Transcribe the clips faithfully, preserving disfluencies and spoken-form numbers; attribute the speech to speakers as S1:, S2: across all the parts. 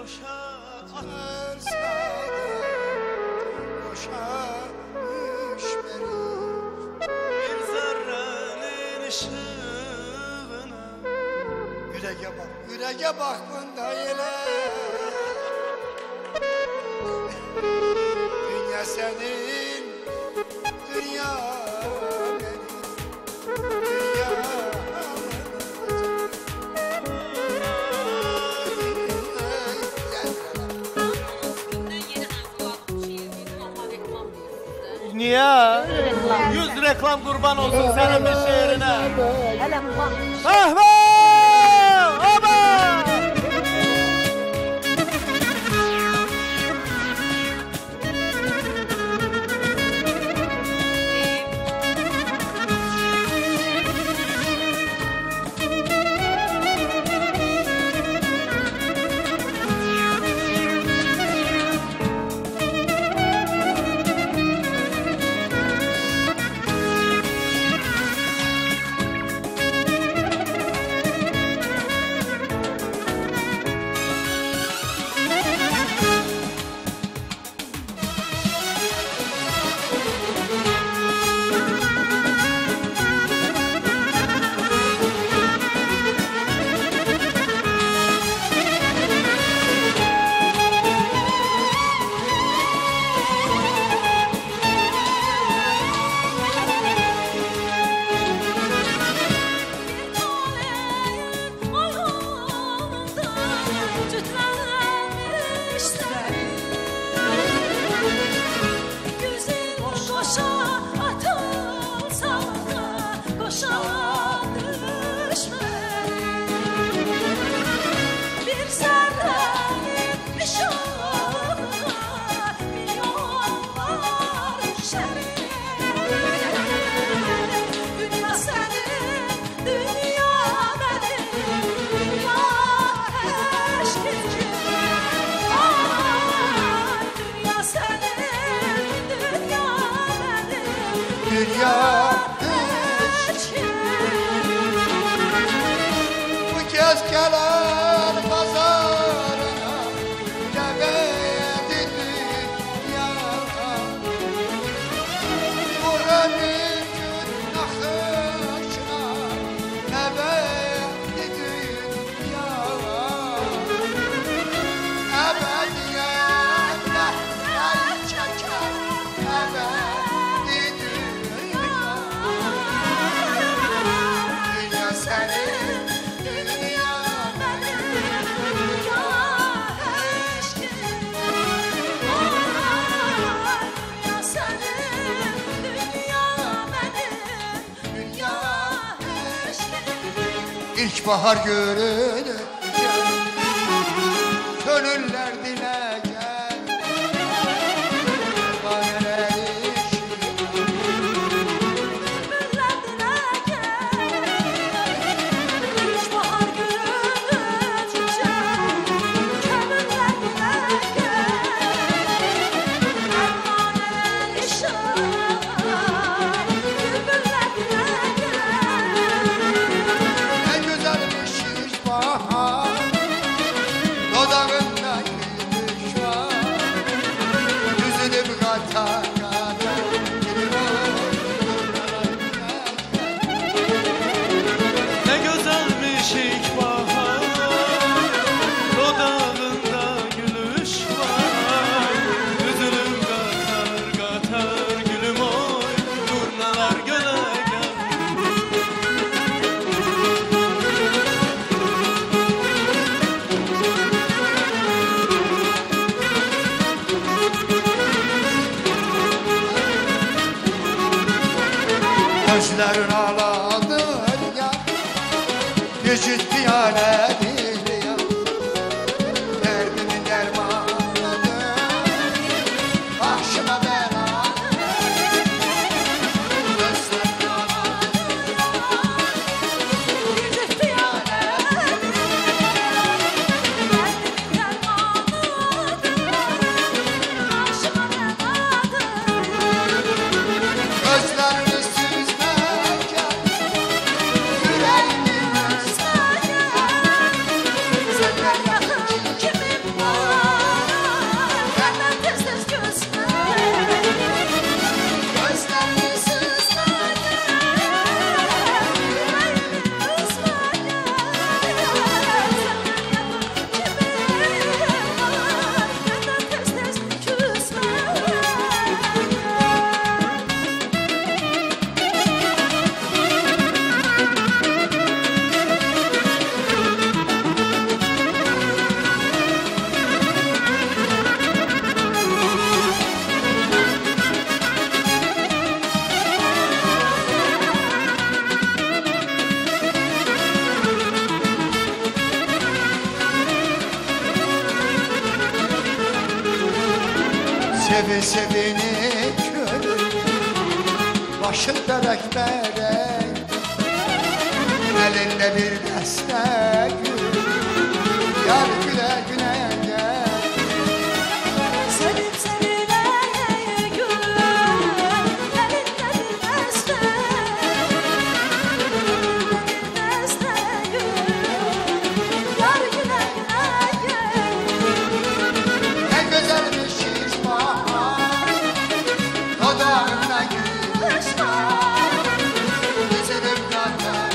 S1: Yüreğe bak bunda yine. Dünya senin, dünya benim, dünya
S2: niye? Yüz reklam kurban olsun senin bir şiirine. Ahmet!
S1: İlkbahar görünür, gönüller dile gel. Baneler
S3: İlkbahar görünür, gönüller dile gel. Baneler işar, bülbüller dile
S1: dudağında gülüş var, yüzünü kata kata
S2: Ne güzelmiş ilkbahar, dudağında gülüş var, yüzünü katar katar gülüm oy, turnalar göle gel.
S1: Gözlerin ağladı ya, geçit piyanedir ya. Derdimin dermanıdır, başıma bela. Gözlerin ağladı ya,
S3: geçit piyanedir. Derdimin dermanıdır, başıma beladır.
S1: gözlerini süzme gel, yüreğimi Sevi sevini gönül Başın berek berek Elinde bir deste gül Yar güle güle gel
S3: Sevip sevile gül Elinde bir deste Bir deste gül Yar güle güle gel
S1: Ne güzelmiş İsmail Dudağında gül
S3: Kışlar
S1: Üzülüm zaten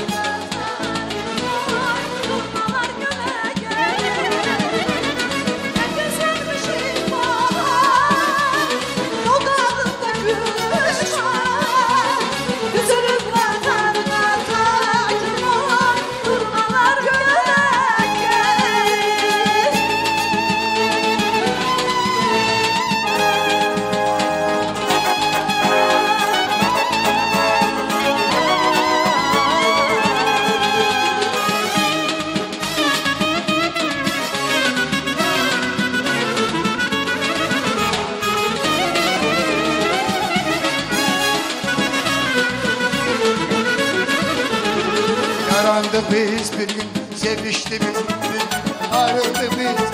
S3: Turnalar göle gel Ne güzelmiş ilkbahar Dudağında gül var Üzülüp katar katar Turnalar göle gel
S1: Yarandı biz bir gün, sevişti bir gün, ayrıldı bir